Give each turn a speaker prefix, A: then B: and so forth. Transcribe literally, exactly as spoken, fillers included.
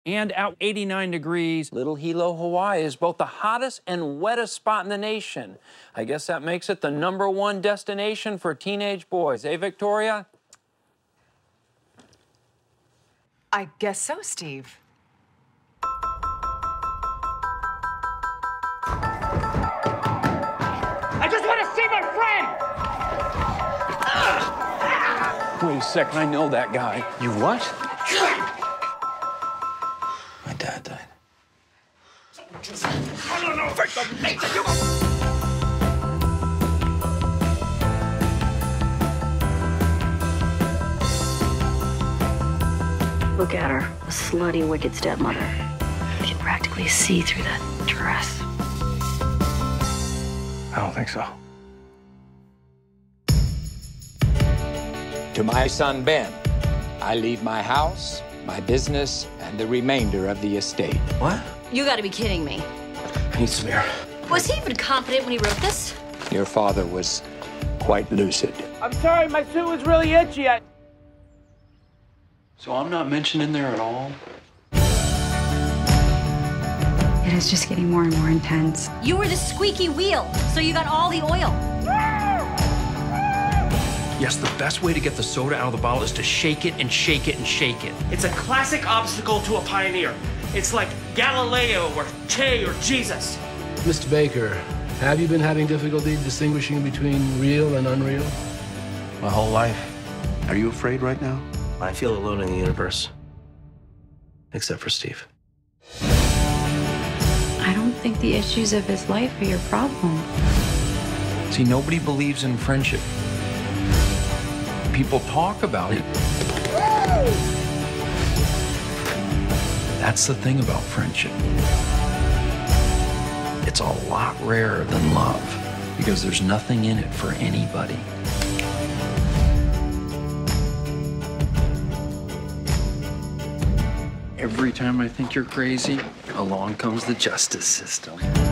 A: and out eighty-nine degrees. Little Hilo, Hawaii is both the hottest and wettest spot in the nation. I guess that makes it the number one destination for teenage boys. Eh, Victoria?
B: I guess so, Steve.
C: I just want to see my friend!
A: Wait a second, I know that guy.
D: You what? My dad died.
C: I don't know if I can make it.
E: Look at her, a slutty, wicked stepmother. You can practically see through that dress.
D: I don't think so.
F: To my son, Ben, I leave my house, my business, and the remainder of the estate.
D: What?
E: You gotta be kidding me.
D: I need some air.
E: Was he even confident when he wrote this?
F: Your father was quite lucid.
C: I'm sorry, my suit was really itchy. I...
D: So I'm not mentioned in there at all?
G: It is just getting more and more intense.
E: You were the squeaky wheel, so you got all the oil.
H: Yes, the best way to get the soda out of the bottle is to shake it and shake it and shake it.
C: It's a classic obstacle to a pioneer. It's like Galileo or Che or Jesus.
I: Mister Baker, have you been having difficulty distinguishing between real and unreal?
D: My whole life. Are you afraid right now?
J: I feel alone in the universe. Except for Steve.
G: I don't think the issues of his life are your problem.
A: See, nobody believes in friendship. People talk about it. That's the thing about friendship. It's a lot rarer than love because there's nothing in it for anybody. Every time I think you're crazy, along comes the justice system.